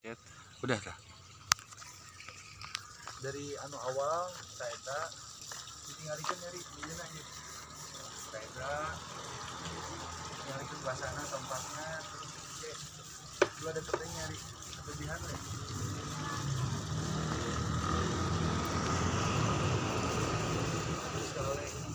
Udah dah. Dari anu awal saeta ditinggalikeun nyari dieuna ieu. Saeta ditinggalikeun bahasana tempatnya terus dua deket teh nyari kelebihan we. Terus kalau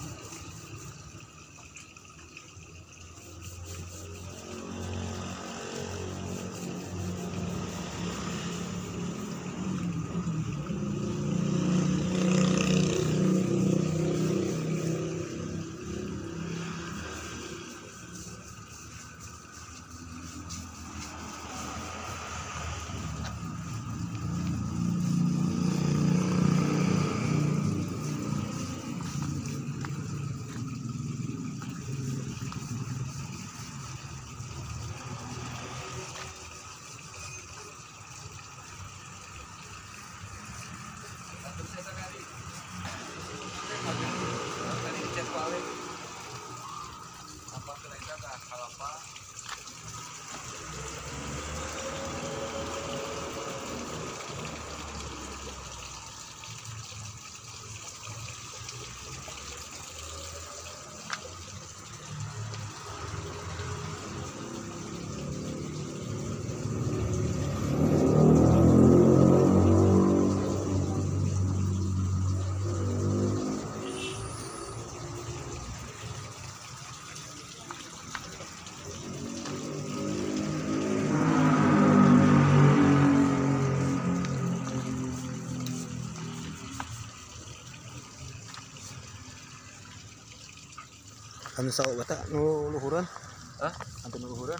Anu sawo bata nu luhuran? hah? Anu nu luhuran?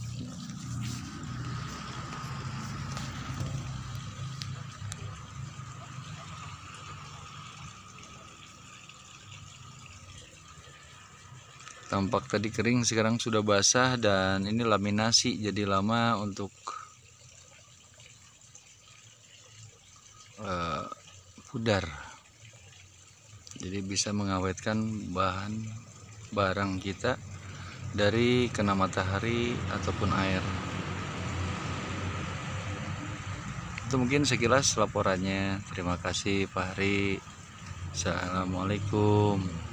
Tampak tadi kering, sekarang sudah basah dan ini laminasi, jadi lama untuk pudar. Jadi bisa mengawetkan bahan barang kita dari kena matahari ataupun air. Itu mungkin sekilas laporannya. Terima kasih Pak Hari. Assalamualaikum.